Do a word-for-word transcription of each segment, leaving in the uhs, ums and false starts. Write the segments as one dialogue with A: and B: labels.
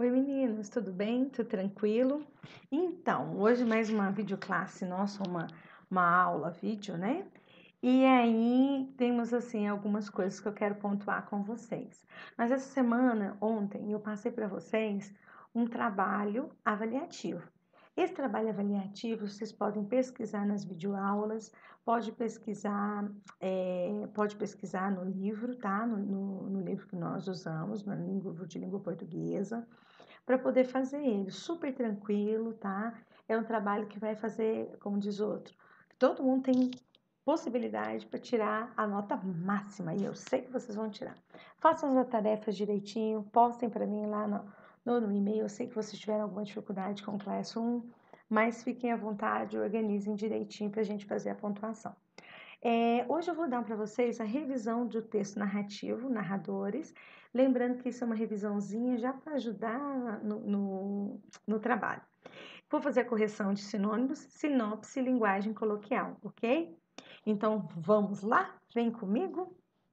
A: Oi meninos, tudo bem? Tudo tranquilo? Então, hoje mais uma videoclasse nossa, uma, uma aula vídeo, né? E aí temos assim algumas coisas que eu quero pontuar com vocês. Mas essa semana, ontem, eu passei para vocês um trabalho avaliativo. Esse trabalho avaliativo vocês podem pesquisar nas videoaulas, pode pesquisar, é, pode pesquisar no livro, tá? No, no, no livro que nós usamos, no livro de língua portuguesa, para poder fazer ele. Super tranquilo, tá? É um trabalho que vai fazer, como diz outro, todo mundo tem possibilidade para tirar a nota máxima e eu sei que vocês vão tirar. Façam as tarefas direitinho, postem para mim lá no, no, no e-mail. Eu sei que vocês tiveram alguma dificuldade com o Classroom, mas fiquem à vontade, organizem direitinho para a gente fazer a pontuação. É, hoje eu vou dar para vocês a revisão do texto narrativo, narradores, lembrando que isso é uma revisãozinha já para ajudar no, no, no trabalho. Vou fazer a correção de sinônimos, sinopse e linguagem coloquial, ok? Então, vamos lá? Vem comigo?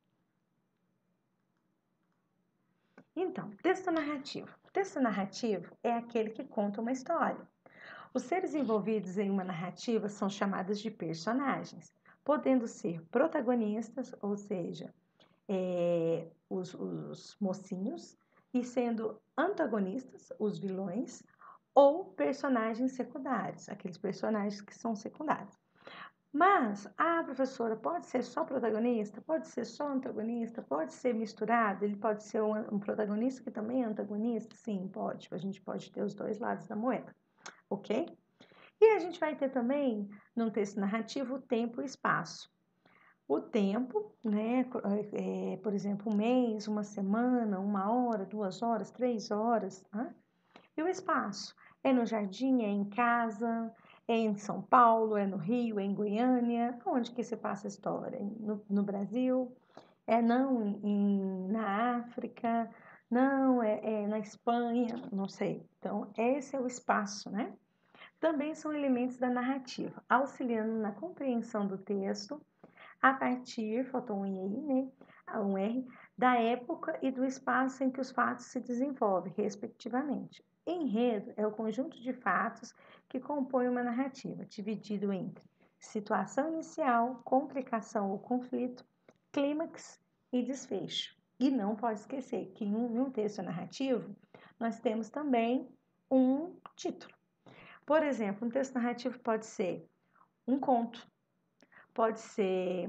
A: Então, texto narrativo. Texto narrativo é aquele que conta uma história. Os seres envolvidos em uma narrativa são chamados de personagens, podendo ser protagonistas, ou seja, é, os, os mocinhos, e sendo antagonistas, os vilões, ou personagens secundários, aqueles personagens que são secundários. Mas, ah, professora, pode ser só protagonista? Pode ser só antagonista? Pode ser misturado? Ele pode ser um, um protagonista que também é antagonista? Sim, pode. A gente pode ter os dois lados da moeda, ok? E a gente vai ter também, num texto narrativo, o tempo e o espaço. O tempo, né, é, por exemplo, um mês, uma semana, uma hora, duas horas, três horas, né? E o espaço? É no jardim, é em casa, é em São Paulo, é no Rio, é em Goiânia? Onde que se passa a história? No, no Brasil? É não em, na África? Não, é, é na Espanha? Não sei. Então, esse é o espaço, né? Também são elementos da narrativa, auxiliando na compreensão do texto a partir, faltou um I aí, né? Um R, da época e do espaço em que os fatos se desenvolvem, respectivamente. Enredo é o conjunto de fatos que compõe uma narrativa, dividido entre situação inicial, complicação ou conflito, clímax e desfecho. E não pode esquecer que em um texto narrativo nós temos também um título. Por exemplo, um texto narrativo pode ser um conto, pode ser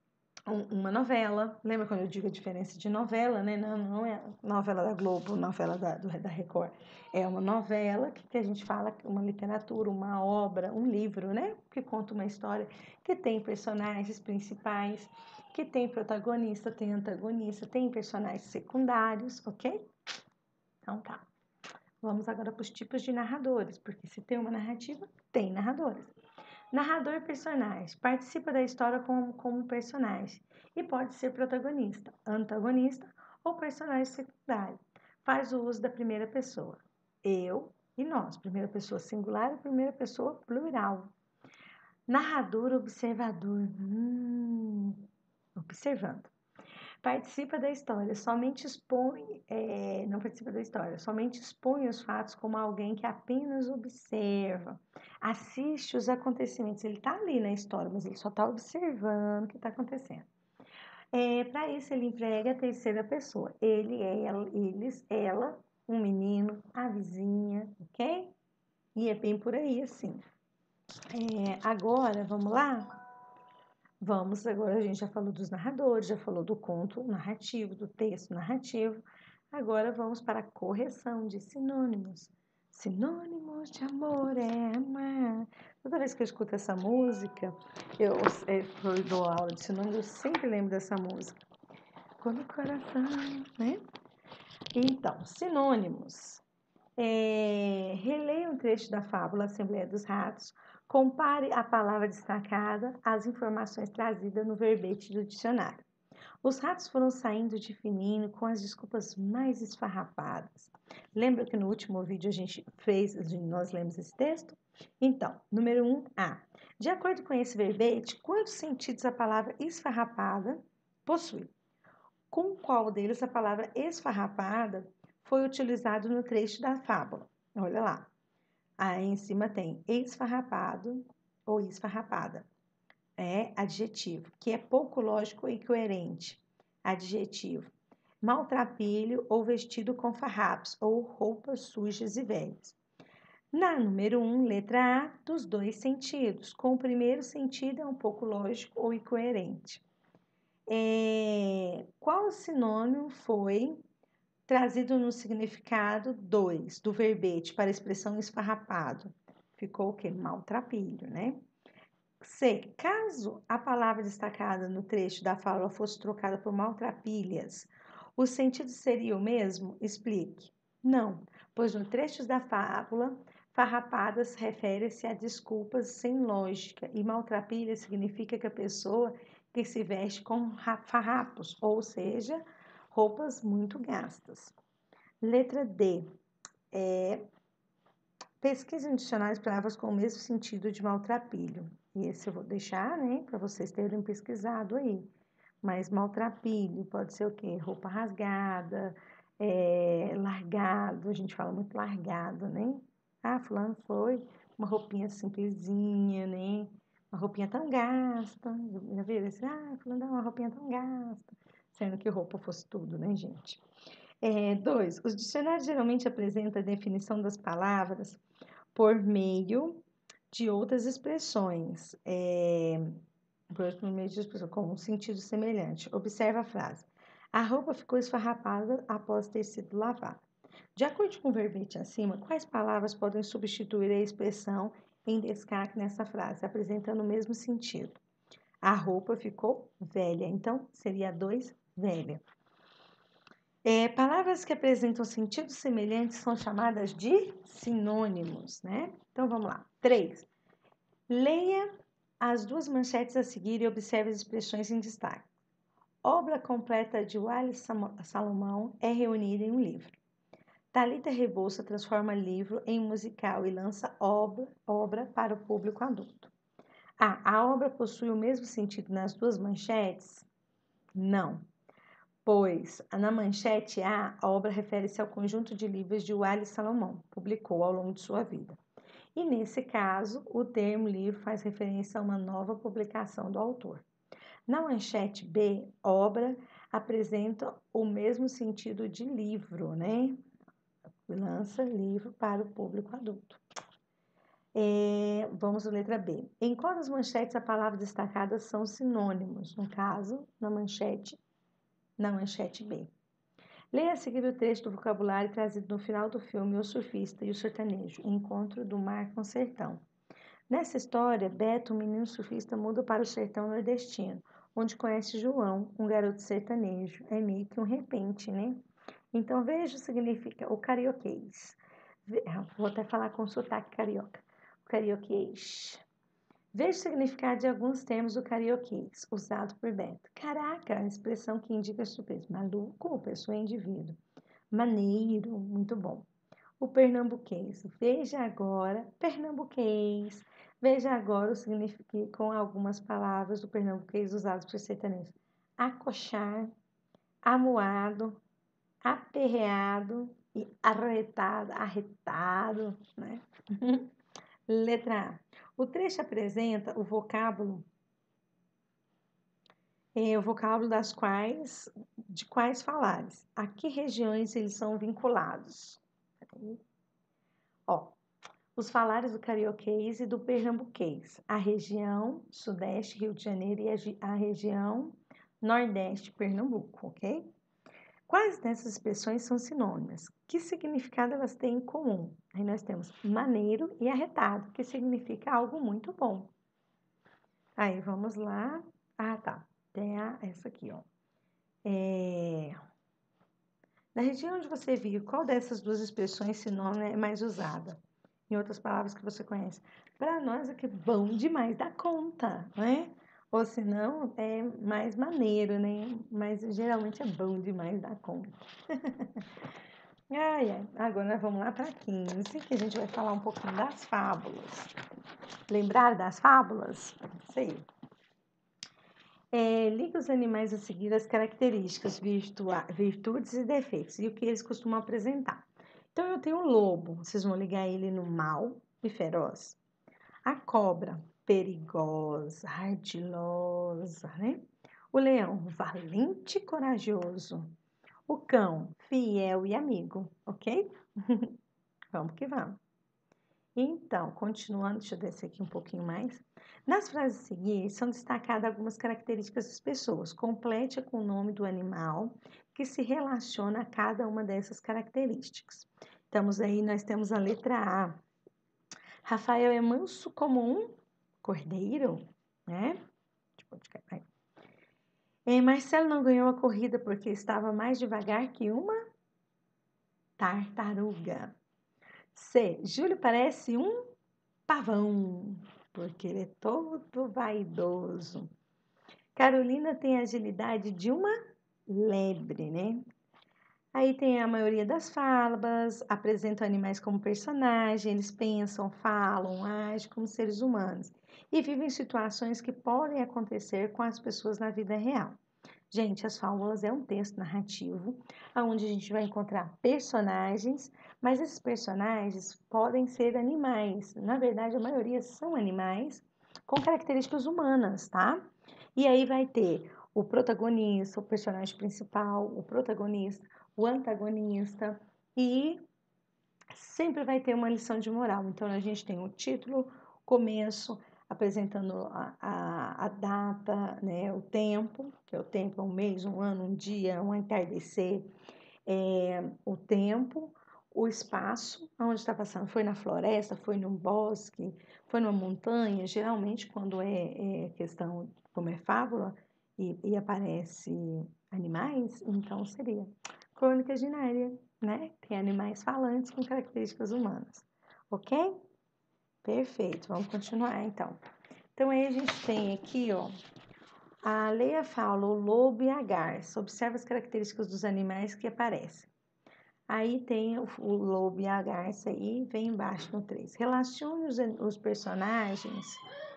A: uma novela. Lembra quando eu digo a diferença de novela, né? Não, não é novela da Globo, novela da, da Record. É uma novela que, que a gente fala, uma literatura, uma obra, um livro, né? Que conta uma história que tem personagens principais, que tem protagonista, tem antagonista, tem personagens secundários, ok? Então tá. Vamos agora para os tipos de narradores, porque se tem uma narrativa, tem narradores. Narrador personagem, participa da história como, como personagem e pode ser protagonista, antagonista ou personagem secundário. Faz o uso da primeira pessoa, eu e nós, primeira pessoa singular e primeira pessoa plural. Narrador observador, hum, observando. Participa da história, somente expõe, é, não participa da história, somente expõe os fatos como alguém que apenas observa, assiste os acontecimentos. Ele está ali na história, mas ele só está observando o que está acontecendo. É, para isso, ele emprega a terceira pessoa. Ele, ela, eles, ela, um menino, a vizinha, ok? E é bem por aí, assim. É, agora, vamos lá? Vamos, agora a gente já falou dos narradores, já falou do conto narrativo, do texto narrativo. Agora vamos para a correção de sinônimos. Sinônimos de amor é amar. Toda vez que eu escuto essa música, eu, eu dou aula de sinônimos, eu sempre lembro dessa música. Quando o coração, né? Então, sinônimos. É, releia um trecho da fábula Assembleia dos Ratos, compare a palavra destacada às informações trazidas no verbete do dicionário. Os ratos foram saindo de fininho com as desculpas mais esfarrapadas. Lembra que no último vídeo a gente fez, nós lemos esse texto? Então, número um, A. De acordo com esse verbete, quantos sentidos a palavra esfarrapada possui? Com qual deles a palavra esfarrapada foi utilizado no trecho da fábula. Olha lá. Aí em cima tem esfarrapado ou esfarrapada. É adjetivo, que é pouco lógico e coerente. Adjetivo. Maltrapilho ou vestido com farrapos ou roupas sujas e velhas. Na número um, letra A, dos dois sentidos. Com o primeiro sentido é um pouco lógico ou incoerente. É, qual sinônimo foi trazido no significado dois do verbete para a expressão esfarrapado? Ficou o quê? Maltrapilho, né? C. Caso a palavra destacada no trecho da fala fosse trocada por maltrapilhas, o sentido seria o mesmo? Explique. Não, pois no trecho da fábula, farrapadas refere-se a desculpas sem lógica e maltrapilhas significa que a pessoa que se veste com farrapos, ou seja, roupas muito gastas. Letra D. É, pesquise em dicionários palavras com o mesmo sentido de maltrapilho. E esse eu vou deixar, né, para vocês terem pesquisado aí. Mas maltrapilho pode ser o quê? Roupa rasgada, é, largado, a gente fala muito largado, né? Ah, fulano foi uma roupinha simplesinha, né? Uma roupinha tão gasta. Já viram assim? Ah, fulano dá uma roupinha tão gasta. Sendo que roupa fosse tudo, né, gente? É, dois, os dicionários geralmente apresentam a definição das palavras por meio de outras expressões. É, por meio de expressão, com um sentido semelhante. Observe a frase. A roupa ficou esfarrapada após ter sido lavada. De acordo com o verbete acima, quais palavras podem substituir a expressão em destaque nessa frase, apresentando o mesmo sentido? A roupa ficou velha, então seria dois, velha. É, palavras que apresentam sentidos semelhantes são chamadas de sinônimos, né? Então vamos lá. três. Leia as duas manchetes a seguir e observe as expressões em destaque. Obra completa de Wallace Salomão é reunida em um livro. Thalita Rebouça transforma livro em musical e lança obra, obra para o público adulto. Ah, a obra possui o mesmo sentido nas duas manchetes? Não. Pois, na manchete A, a obra refere-se ao conjunto de livros de Wallace Salomão, publicou ao longo de sua vida. E nesse caso, o termo livro faz referência a uma nova publicação do autor. Na manchete B, obra apresenta o mesmo sentido de livro, né? Lança livro para o público adulto. É, vamos à letra B. Em qual das manchetes a palavra destacada são sinônimos? No caso, na manchete, na manchete B. Leia a seguir o trecho do vocabulário trazido no final do filme O Surfista e o Sertanejo, Encontro do Mar com o Sertão. Nessa história, Beto, um menino surfista, muda para o sertão nordestino, onde conhece João, um garoto sertanejo. É meio que um repente, né? Então, veja o significado, o carioquês. Vou até falar com sotaque carioca. O carioquês. Veja o significado de alguns termos do carioquês, usado por Beto. Caraca, a expressão que indica surpresa. Maluco, pessoa é indivíduo. Maneiro, muito bom. O pernambuquês. Veja agora, pernambuquês. Veja agora o significado com algumas palavras do pernambuquês usadas por sertanejos. Acochar, amuado, aperreado e arretado, arretado, né? Letra A. O trecho apresenta o vocábulo, é, o vocábulo das quais, de quais falares. A que regiões eles são vinculados? Ó, os falares do carioquês e do pernambuquês. A região sudeste, Rio de Janeiro, e a região nordeste, Pernambuco, ok? Quais dessas expressões são sinônimas? Que significado elas têm em comum? Aí nós temos maneiro e arretado, que significa algo muito bom. Aí vamos lá. Ah, tá. Tem a, essa aqui, ó. É... Na região onde você vive, qual dessas duas expressões sinônima é mais usada? Em outras palavras que você conhece. Para nós é que é bom demais da conta, né? Ou senão é mais maneiro, né? Mas geralmente é bom demais da conta. Ai, ai. Agora nós vamos lá para quinze, que a gente vai falar um pouquinho das fábulas. Lembrar das fábulas? Sei. É, liga os animais a seguir as características, virtua- virtudes e defeitos e o que eles costumam apresentar. Então, eu tenho o lobo, vocês vão ligar ele no mal e feroz. A cobra, perigosa, ardilosa, né? O leão, valente e corajoso. O cão, fiel e amigo, ok? Vamos que vamos. Então, continuando, deixa eu descer aqui um pouquinho mais. Nas frases a seguir, são destacadas algumas características das pessoas. Complete com o nome do animal que se relaciona a cada uma dessas características. Estamos aí, nós temos a letra A. Rafael é manso como um cordeiro, né? É, Marcelo não ganhou a corrida porque estava mais devagar que uma tartaruga. C. Júlio parece um pavão, porque ele é todo vaidoso. Carolina tem a agilidade de uma lebre, né? Aí tem a maioria das falas, apresentam animais como personagem, eles pensam, falam, agem como seres humanos e vivem situações que podem acontecer com as pessoas na vida real. Gente, as fábulas é um texto narrativo, onde a gente vai encontrar personagens, mas esses personagens podem ser animais. Na verdade, a maioria são animais com características humanas, tá? E aí vai ter o protagonista, o personagem principal, o protagonista, o antagonista e sempre vai ter uma lição de moral. Então, a gente tem o título, começo, apresentando a, a, a data, né, o tempo, que é o tempo, é um mês, um ano, um dia, um entardecer, é, o tempo, o espaço, onde está passando, foi na floresta, foi num bosque, foi numa montanha, geralmente quando é, é questão, como é fábula, e, e aparece animais, então seria Crônicas de Nárnia, né? Tem animais falantes com características humanas, ok? Perfeito, vamos continuar então. Então aí a gente tem aqui, ó, a Leia fala o lobo e a garça. Observa as características dos animais que aparecem. Aí tem o, o lobo e a garça e vem embaixo no três. Relacione os, os personagens.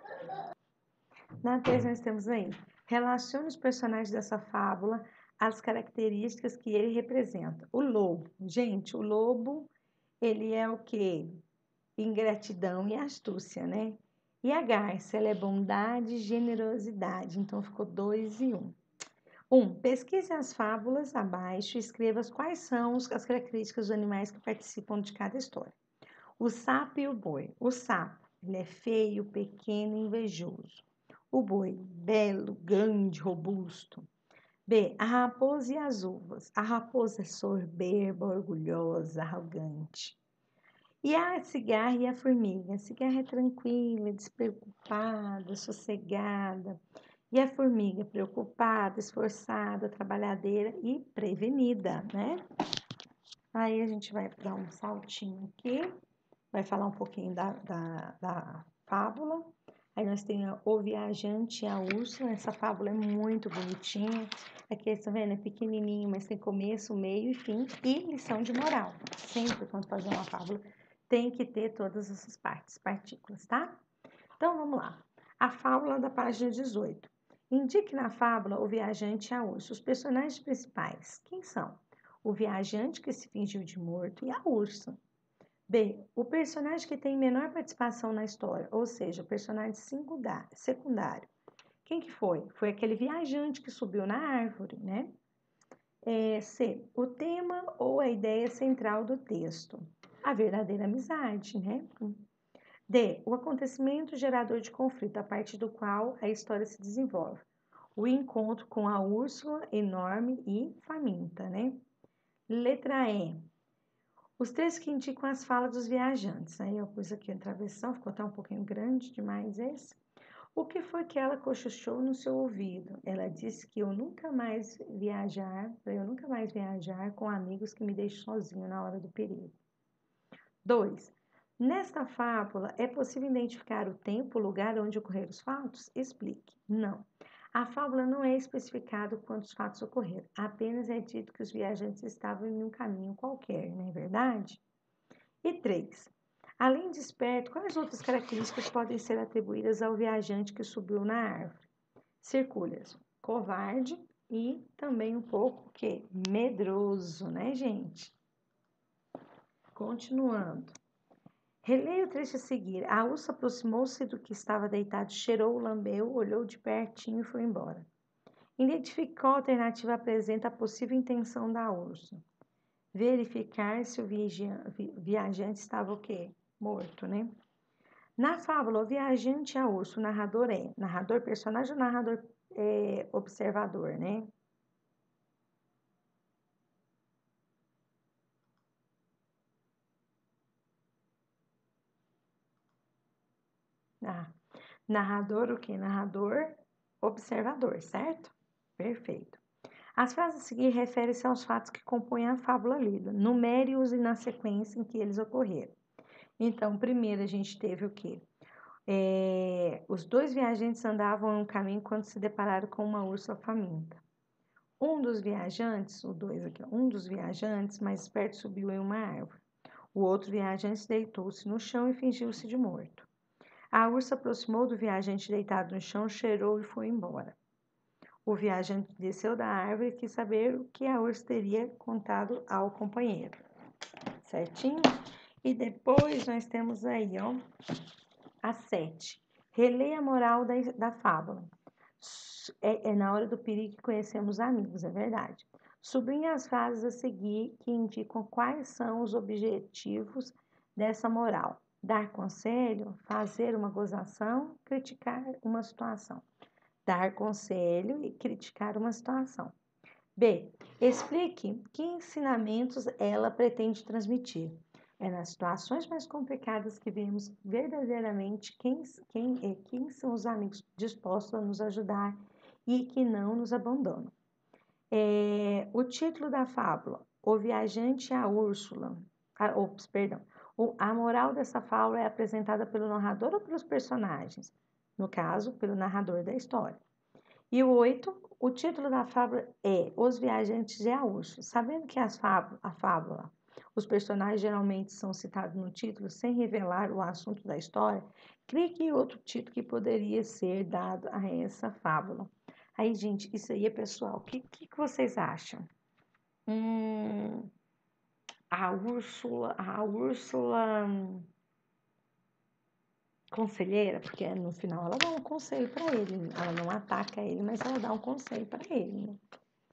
A: Na três nós temos aí. Relacione os personagens dessa fábula às características que ele representa. O lobo. Gente, o lobo, ele é o quê? Ingratidão e astúcia, né? E a garça, ela é bondade e generosidade. Então, ficou dois e um. Um, pesquise as fábulas abaixo e escreva quais são as características dos animais que participam de cada história. O sapo e o boi. O sapo, ele é feio, pequeno e invejoso. O boi, belo, grande, robusto. B, a raposa e as uvas. A raposa é soberba, orgulhosa, arrogante. E a cigarra e a formiga. A cigarra é tranquila, despreocupada, sossegada. E a formiga, preocupada, esforçada, trabalhadeira e prevenida, né? Aí a gente vai dar um saltinho aqui, vai falar um pouquinho da, da, da fábula. Aí nós temos o viajante e a Úrsula. Essa fábula é muito bonitinha. Aqui, tá vendo? É pequenininho, mas tem começo, meio e fim. E lição de moral. Sempre quando fazer uma fábula, tem que ter todas essas partes, partículas, tá? Então, vamos lá. A fábula da página dezoito. Indique na fábula o viajante e a ursa. Os personagens principais, quem são? O viajante que se fingiu de morto e a ursa. B. O personagem que tem menor participação na história, ou seja, o personagem secundário. Quem que foi? Foi aquele viajante que subiu na árvore, né? É, C. O tema ou a ideia central do texto. A verdadeira amizade, né? D. O acontecimento gerador de conflito, a partir do qual a história se desenvolve. O encontro com a Úrsula, enorme e faminta, né? Letra E. Os três que indicam as falas dos viajantes. Aí eu pus aqui a travessão, ficou até um pouquinho grande demais esse. O que foi que ela cochichou no seu ouvido? Ela disse que eu nunca mais viajar, para eu nunca mais viajar com amigos que me deixem sozinho na hora do perigo. dois. Nesta fábula, é possível identificar o tempo, o lugar onde ocorreram os fatos? Explique. Não. A fábula não é especificado quantos fatos ocorreram, apenas é dito que os viajantes estavam em um caminho qualquer, não é verdade? E três. Além de esperto, quais outras características podem ser atribuídas ao viajante que subiu na árvore? Circula-se covarde e também um pouco que medroso, né, gente? Continuando. Releia o trecho a seguir. A ursa aproximou-se do que estava deitado, cheirou, lambeu, olhou de pertinho e foi embora. Identificou a alternativa apresenta a possível intenção da ursa. Verificar se o viajante estava o quê? Morto, né? Na fábula, o viajante é a urso, o narrador é narrador personagem ou narrador é, observador, né? Ah, narrador o quê? Narrador observador, certo? Perfeito. As frases a seguir referem-se aos fatos que compõem a fábula lida, numere-os e na sequência em que eles ocorreram. Então, primeiro a gente teve o quê? É, os dois viajantes andavam em um caminho quando se depararam com uma ursa faminta. Um dos viajantes, o dois aqui, um dos viajantes mais esperto subiu em uma árvore. O outro viajante deitou-se no chão e fingiu-se de morto. A ursa aproximou do viajante deitado no chão, cheirou e foi embora. O viajante desceu da árvore e quis saber o que a ursa teria contado ao companheiro. Certinho? E depois nós temos aí, ó, a sete. Releia a moral da, da fábula. É, é na hora do perigo que conhecemos amigos, é verdade. Sublinhe as frases a seguir que indicam quais são os objetivos dessa moral. Dar conselho, fazer uma gozação, criticar uma situação. Dar conselho e criticar uma situação. B. Explique que ensinamentos ela pretende transmitir. É nas situações mais complicadas que vemos verdadeiramente quem, quem, quem são os amigos dispostos a nos ajudar e que não nos abandonam. É, o título da fábula, O Viajante e a Úrsula, a, ops, perdão, o, a moral dessa fábula é apresentada pelo narrador ou pelos personagens? No caso, pelo narrador da história. E o oito, o título da fábula é Os Viajantes e a Urso. Sabendo que as fábula, a fábula, os personagens geralmente são citados no título sem revelar o assunto da história, clique em outro título que poderia ser dado a essa fábula. Aí, gente, isso aí é pessoal. O que, que, que vocês acham? Hum, a Úrsula, a Úrsula conselheira, porque no final ela dá um conselho para ele. Ela não ataca ele, mas ela dá um conselho para ele, né?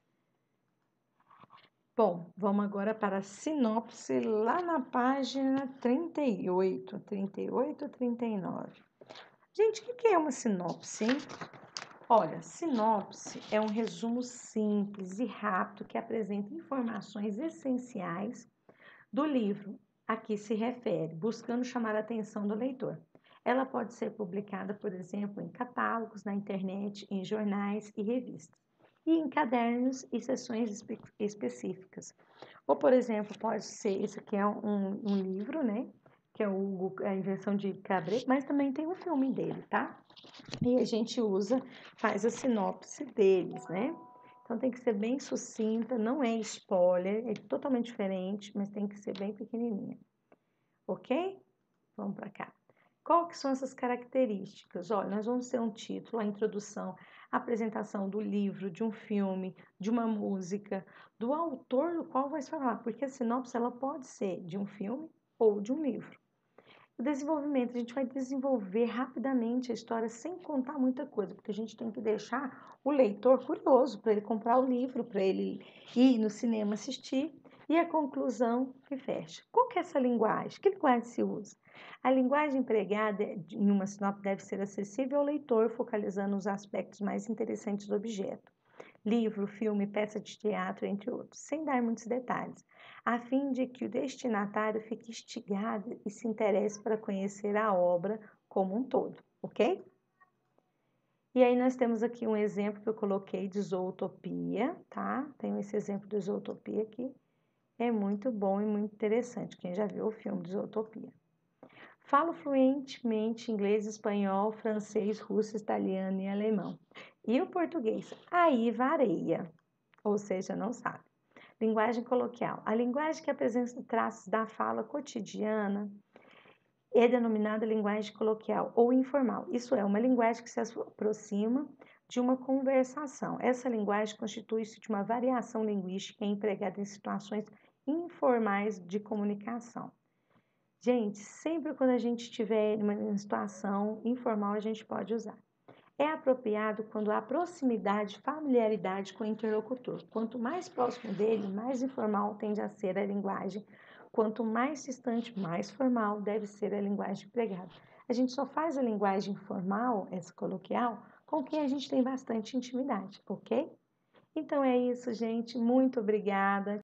A: Bom, vamos agora para a sinopse lá na página trinta e oito, trinta e oito, trinta e nove. Gente, o que é uma sinopse, hein? Olha, sinopse é um resumo simples e rápido que apresenta informações essenciais do livro a que se refere, buscando chamar a atenção do leitor. Ela pode ser publicada, por exemplo, em catálogos, na internet, em jornais e revistas, e em cadernos e sessões espe específicas. Ou, por exemplo, pode ser, esse aqui é um, um livro, né? Que é o, a invenção de Cabret, mas também tem um filme dele, tá? E a gente usa, faz a sinopse deles, né? Então tem que ser bem sucinta, não é spoiler, é totalmente diferente, mas tem que ser bem pequenininha. Ok? Vamos para cá. Qual que são essas características? Olha, nós vamos ter um título, a introdução, a apresentação do livro, de um filme, de uma música, do autor do qual vai falar, porque a sinopse ela pode ser de um filme ou de um livro. O desenvolvimento, a gente vai desenvolver rapidamente a história sem contar muita coisa, porque a gente tem que deixar o leitor curioso para ele comprar o livro, para ele ir no cinema assistir, e a conclusão que fecha. Qual que é essa linguagem? Que linguagem se usa? A linguagem empregada em uma sinopse deve ser acessível ao leitor, focalizando os aspectos mais interessantes do objeto. Livro, filme, peça de teatro, entre outros, sem dar muitos detalhes, a fim de que o destinatário fique instigado e se interesse para conhecer a obra como um todo, ok? E aí nós temos aqui um exemplo que eu coloquei de Zootopia, tá? Tenho esse exemplo de Zootopia aqui, é muito bom e muito interessante, quem já viu o filme de Zootopia. Falo fluentemente inglês, espanhol, francês, russo, italiano e alemão. E o português? Aí varia, ou seja, não sabe. Linguagem coloquial. A linguagem que apresenta traços da fala cotidiana é denominada linguagem coloquial ou informal. Isso é uma linguagem que se aproxima de uma conversação. Essa linguagem constitui-se de uma variação linguística empregada em situações informais de comunicação. Gente, sempre quando a gente estiver em uma situação informal, a gente pode usar. É apropriado quando há proximidade, familiaridade com o interlocutor. Quanto mais próximo dele, mais informal tende a ser a linguagem. Quanto mais distante, mais formal deve ser a linguagem empregada. A gente só faz a linguagem formal, essa coloquial, com quem a gente tem bastante intimidade, ok? Então é isso, gente. Muito obrigada.